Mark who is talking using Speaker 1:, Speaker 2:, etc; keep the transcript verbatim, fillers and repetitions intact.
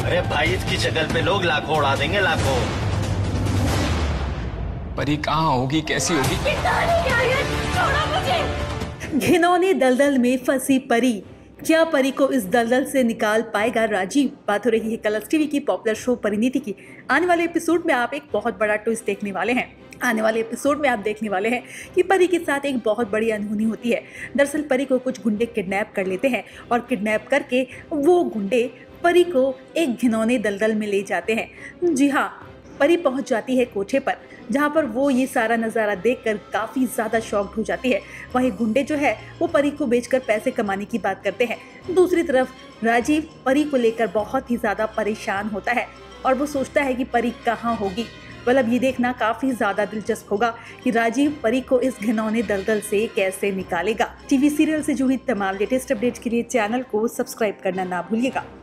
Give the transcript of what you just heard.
Speaker 1: अरे भाई इसकी शक्ल पे लोग लाखों उड़ा देंगे, लाखों।
Speaker 2: परी कहाँ होगी, कैसी होगी?
Speaker 3: घिनौने दलदल में फंसी परी, क्या परी को इस दलदल से निकाल पाएगा राजीव? बात हो रही है कलर्स टीवी की पॉपुलर शो परिणीति की। आने वाले एपिसोड में आप एक बहुत बड़ा ट्विस्ट देखने वाले हैं। आने वाले एपिसोड में आप देखने वाले हैं कि परी के साथ एक बहुत बड़ी अनहोनी होती है। दरअसल परी को कुछ गुंडे किडनैप कर लेते हैं और किडनैप करके वो गुंडे परी को एक घिनौने दलदल में ले जाते हैं। जी हाँ, परी पहुंच जाती है कोठे पर, जहां पर वो ये सारा नज़ारा देखकर काफ़ी ज़्यादा शॉक्ड हो जाती है। वहीं गुंडे जो है वो परी को बेचकर पैसे कमाने की बात करते हैं। दूसरी तरफ राजीव परी को लेकर बहुत ही ज़्यादा परेशान होता है और वो सोचता है कि परी कहाँ होगी। मतलब ये देखना काफ़ी ज़्यादा दिलचस्प होगा कि राजीव परी को इस घिनौने दलदल से कैसे निकालेगा। टीवी सीरियल से जुड़ी तमाम लेटेस्ट अपडेट्स के लिए चैनल को सब्सक्राइब करना ना भूलिएगा।